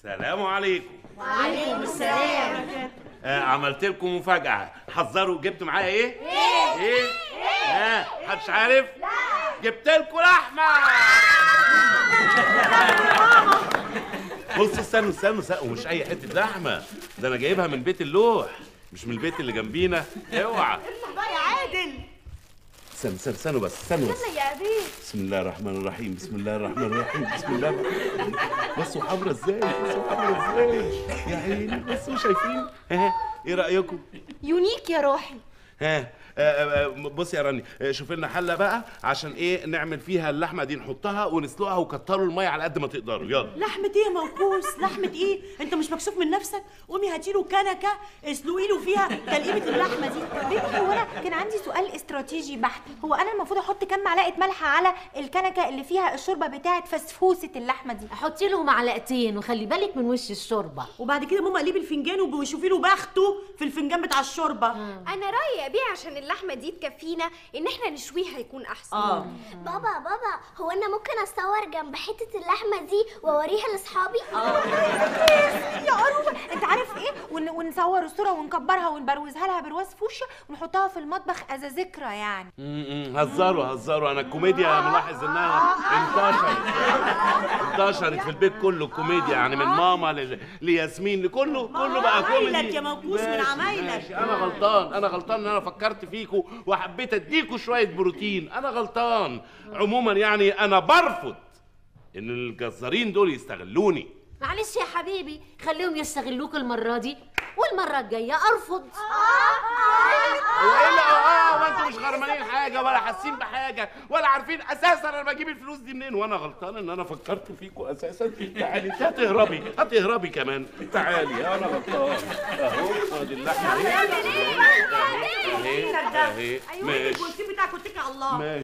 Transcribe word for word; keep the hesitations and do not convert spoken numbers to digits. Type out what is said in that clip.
السلام عليكم. وعليكم السلام. آه عملت لكم مفاجأة، حذروا. جبت معايا ايه؟ ايه؟ ايه؟ ها آه. محدش عارف؟ لا. جبت لكم لحمة. بصوا استنوا استنوا استنوا، ومش أي حتة لحمة، ده أنا جايبها من بيت اللوح، مش من البيت اللي جنبينا. اوعى. افتح بقى يا عادل. استنوا استنوا استنوا بس استنوا بس. يلا يا أبي. بسم الله الرحمن الرحيم، بسم الله الرحمن الرحيم، بسم الله الرحمن الرحيم. بصوا حمرا ازاي، بصوا حمرا ازاي يا عيني، بصوا شايفين؟ ها ايه رأيكم؟ يونيك يا روحي. ها بصي يا راني، شوف لنا حله بقى عشان ايه نعمل فيها اللحمه دي، نحطها ونسلقها وكتروا الميه على قد ما تقدروا. يلا. لحمة ايه يا موكوس؟ لحمة ايه؟ انت مش مكسوف من نفسك؟ قومي هاتي له كنكه اسلقي له فيها تلقيمه اللحمه دي. بنتي هو انا كان عندي سؤال استراتيجي بحت، هو انا المفروض احط كام معلقه ملح على الكنكه اللي فيها الشوربه بتاعه فسفوسه اللحمه دي؟ حطي له معلقتين وخلي بالك من وش الشوربه، وبعد كده ماما قلبي الفنجان وشوفي له بخته في الفنجان بتاع الشوربه. انا رايي يا بيه عشان اللحمه دي تكفينا ان احنا نشويها هيكون احسن. اه بابا بابا هو انا ممكن اصور جنب حته اللحمه دي واوريها لاصحابي؟ يا قروبه انت عارف ايه، ون... ونصور الصوره ونكبرها ونبروزها لها برواز فوشيا ونحطها في المطبخ از ذكرى يعني. امم هزروا هزروا، انا الكوميديا ملاحظ انها انتشرت انتشرت في البيت كله. الكوميديا يعني من ماما ل... لياسمين لكله، كله بقى كوميدي. عمايلك يا موكوس، من عمايلك. انا غلطان، انا غلطان ان انا فكرت فيكوا وحبيت اديكوا شويه بروتين، انا غلطان. عموما يعني انا برفض ان الجزارين دول يستغلوني. معلش يا حبيبي خليهم يستغلوك المره دي والمره الجايه ارفض. هو ايه اللي اه ما انتوا مش غرمانين حاجه ولا حاسين بحاجه ولا عارفين اساسا انا بجيب الفلوس دي منين، وانا غلطان ان انا فكرت فيكوا اساسا. تعالي انت هتهربي هتهربي كمان، تعالي انا غلطان. اهو ادي اللحمه اهي اهي اهي. ايوه الجوزين بتاعك واتكل على الله.